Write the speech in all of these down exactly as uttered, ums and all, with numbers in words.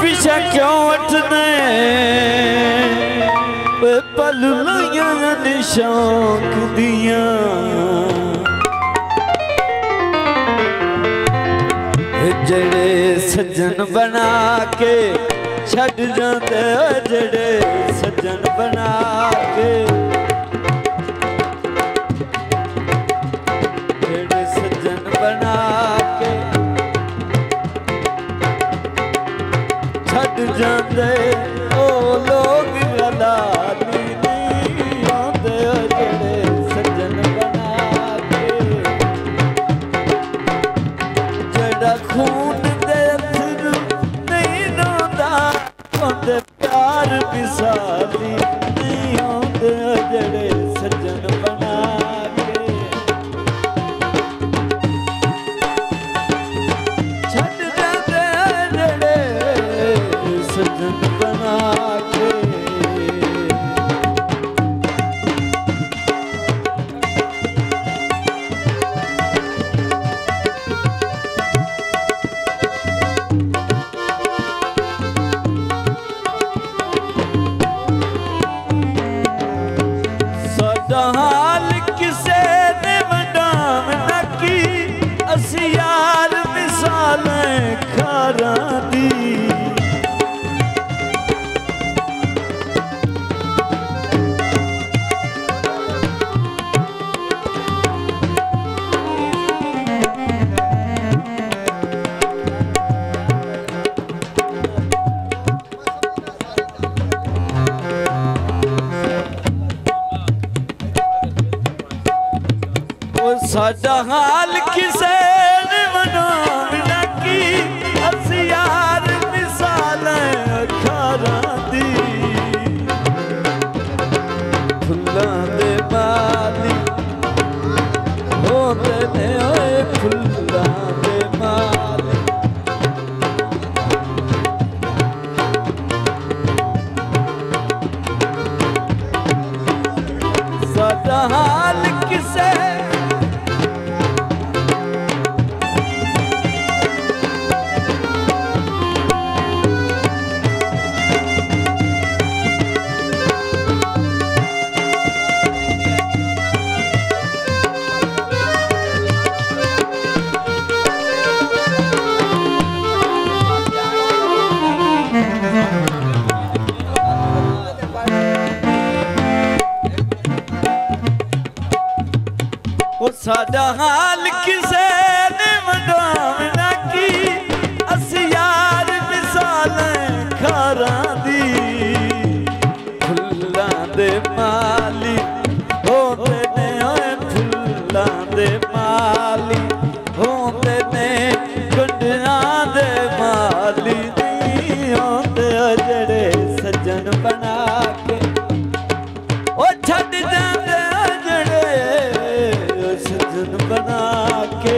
पिछा क्यों उठने पल लाया शौक दिया जड़े सज्जन बना के छड़ जाते जड़े सज्जन बना के जड़े सज्जन बना के छड़ जाते ओ लोग गलाली नहीं आते जड़े सज्जन बना के जड़ा खून दे अथरू नहीं रोंदा आंदे प्यार विसाली नहीं आंदे जड़े सज्जन बना के छड़ जाते जड़े सज्जन बना के हाल किसे ने वडाम न की असी यार मिसालें खारा दी साडा हाल किसे ने वडाम न की असी यार मिसालें खारा दी फुल्लां दे माली होंदे ने ओए फुल्लां दे माली साडा हाल किसे साडा हाल किसे ने वडाम न की असी यार मिसालें खारा दी फुल्लां दे माली होंदे ने ओए फुल्लां दे माली होंदे ने गुंडियां दे माली नहीं होंदे जड़े सज्जन बना के ओ छड़ जांदे जड़े सज्जन बना के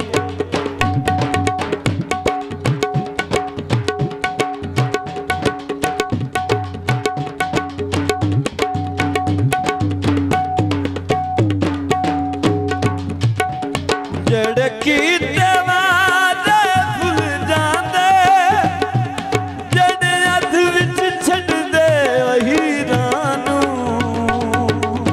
जड़े कीते वादे भुल जांदे जड़े अध विच छड़ दे हीरां नूं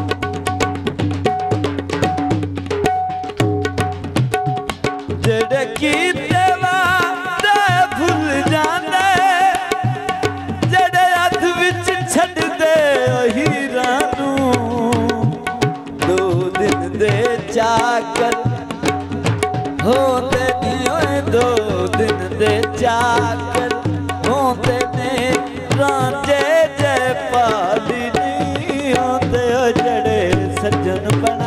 जड़े कीते वादे भुल जांदे जड़े अध विच छड़ दे हीरां नूं दो दिन दे चाकर होंदे ने ओए दो दिन दे चाकर होंदे ने रांझे जय पाली नहीं होंदे जड़े सज्जन बना